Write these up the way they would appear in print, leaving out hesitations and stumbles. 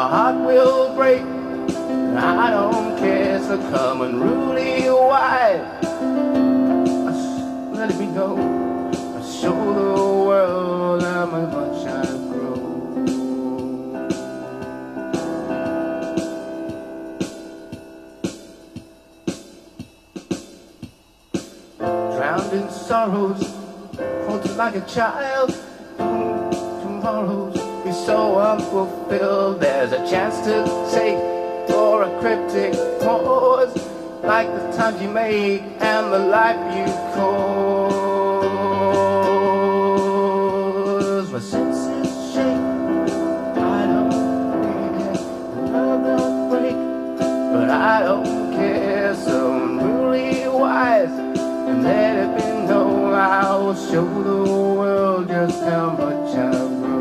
my heart will break. I don't care, so come unruly wise. Let it be known, I'll show the world how much I've grown. Drowned in sorrows, haunted like a child. Tomorrows be so unfulfilled. There's a chance to take or a cryptic pause, like the times you make and the life you cause. My senses shake, I don't care. Love don't break, but I don't care. So I'm really wise, and let it be known I will show the world just how much I've grown.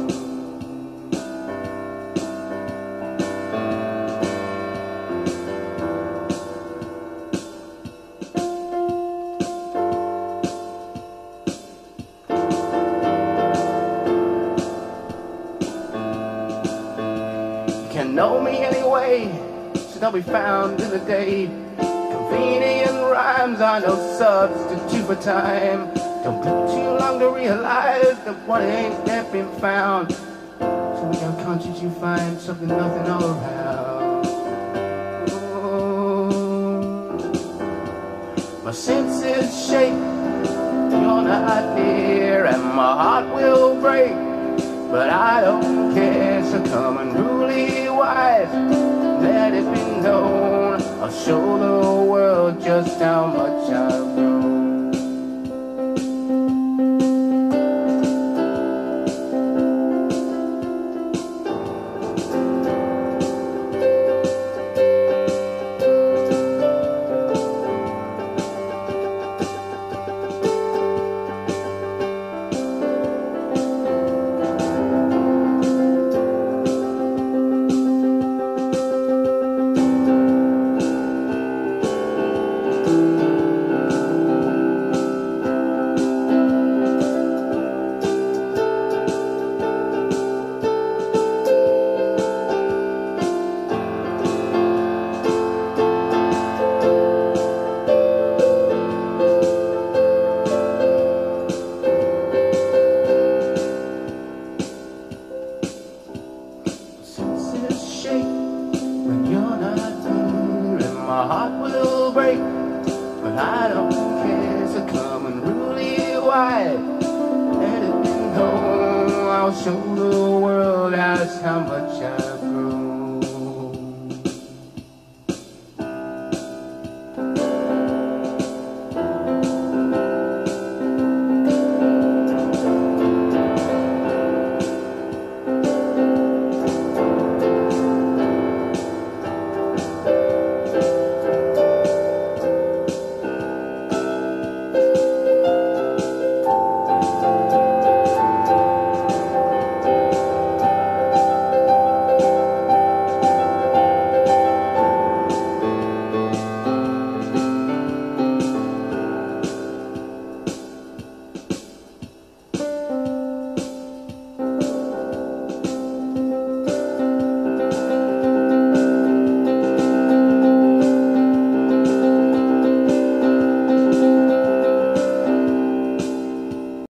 Can know me anyway, so they'll be found in the day. Convenient rhymes are no substitute for time. Don't take too long to realize that what ain't yet been found. So in your conscience you find something nothing all around. Oh. My senses shake, you're not near, and my heart will break. But I don't care, so come unruly wise. Let it be known, I'll show the world just how much I've grown. When you're not here, and my heart will break, but I don't care, so come unruly wide. Let it be known, I'll show the world just how much I